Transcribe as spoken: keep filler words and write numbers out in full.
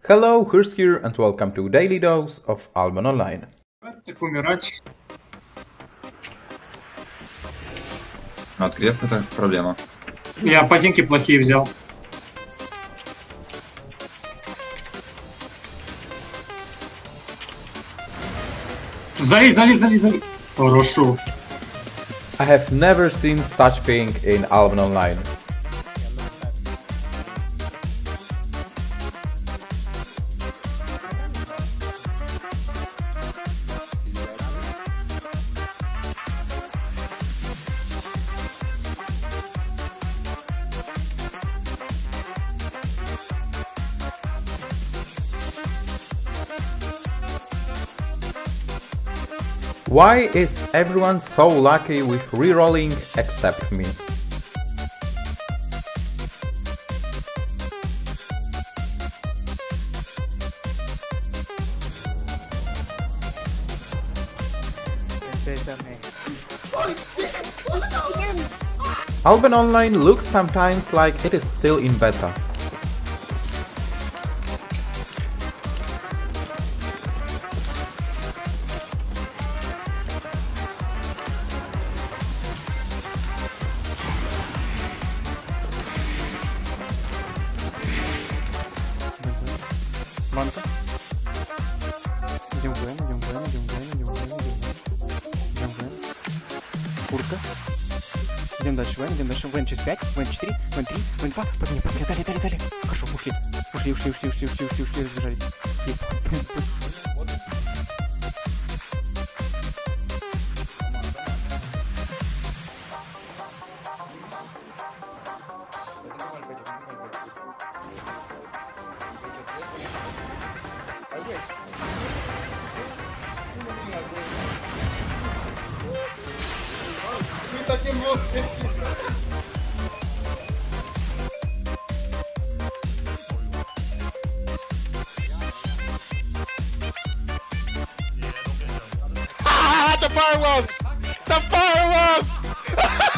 Hello, Hyrst here and welcome to Daily Dose of Albion Online. Так умирать. Отгрев — это проблема. Я ботинки плохие взял. Залить, залить, залить, залить. Хорошо. I have never seen such thing in Albion Online. Why is everyone so lucky with rerolling except me? Albion Online looks sometimes like it is still in beta. Банка. Идем в Н, идем в Н, идем в Н, идем в Н, идем в Н. Идем в Н. Курка. Идем дальше в Н, идем дальше в Н через пять, в Н четыре, в Н три, в Н два. Погнали, погнали, далее, далее, далее. Хорошо, ушли. Ушли, ушли, ушли, ушли, ушли, ушли, ушли, разбежались. Ah, the firewalls! The firewalls!